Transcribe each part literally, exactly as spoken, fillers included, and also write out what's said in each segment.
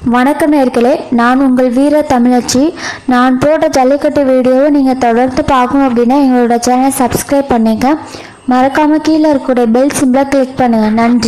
வணக்கம் நேயர்களே, நான் உங்கள் வீர தமிழச்சி. நான் போட்ட ஜல்லிக்கட்டு வீடியோவை நீங்கள் தொடர்ந்து பார்க்கணும் அப்படின்னா எங்களோட சேனல் சப்ஸ்கிரைப் பண்ணுங்க. மறக்காமல் கீழே இருக்கக்கூடிய பெல் சிம்பிளை கிளிக் பண்ணுங்க. நன்றி.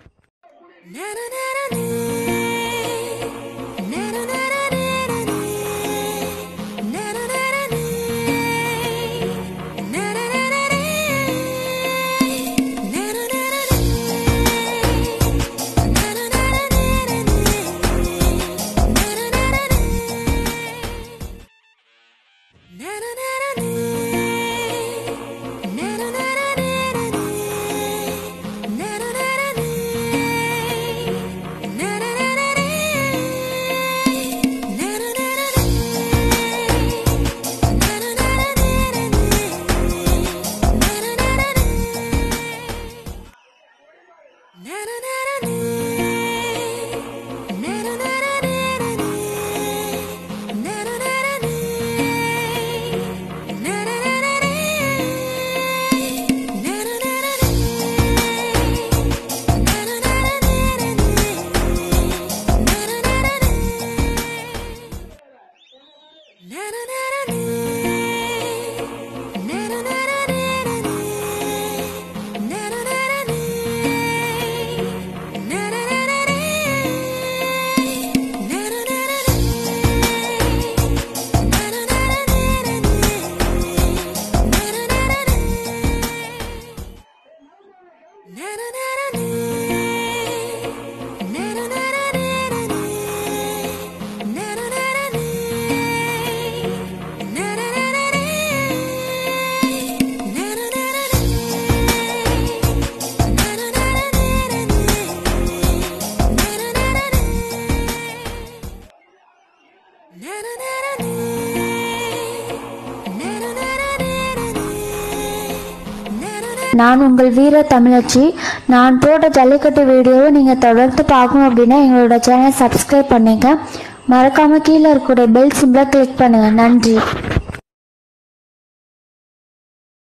நான் உங்கள் வீர தமிழச்சி. நான் போட்ட ஜல்லிக்கட்டு வீடியோவை நீங்கள் தொடர்ந்து பார்க்கணும் அப்படின்னா எங்களோட சேனல் சப்ஸ்கிரைப் பண்ணுங்க. மறக்காமல் கீழே இருக்கக்கூடிய பெல் சிம்பிளை கிளிக் பண்ணுங்க. நன்றி.